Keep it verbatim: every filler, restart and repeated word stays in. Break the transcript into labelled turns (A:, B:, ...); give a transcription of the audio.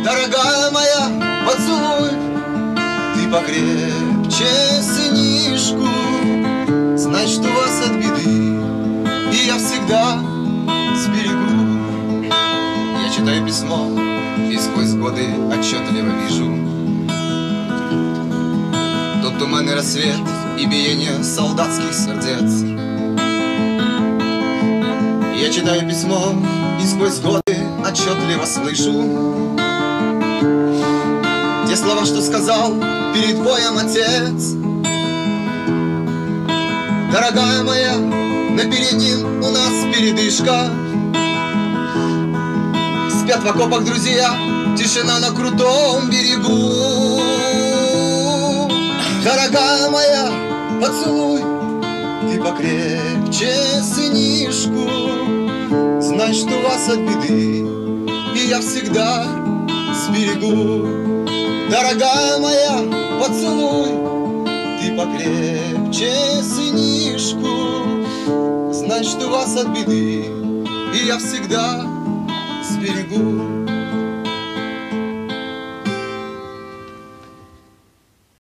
A: Дорогая моя, поцелуй, ты покрепче сынишку. Знай, что вас от беды, и я всегда сберегу. Я читаю письмо, и сквозь годы отчетливо вижу тот туманный рассвет и биение солдатских сердец. Я читаю письмо, и сквозь годы отчетливо слышу те слова, что сказал перед боем отец. Дорогая моя, на переднем у нас передышка. Спят в окопах друзья, тишина на крутом берегу. Дорогая моя, поцелуй, ты покрепче сынишку. Знай, что вас от беды, и я всегда сберегу. Дорогая моя, поцелуй, ты покрепче сынишку. Знай, что вас от беды, и я всегда сберегу.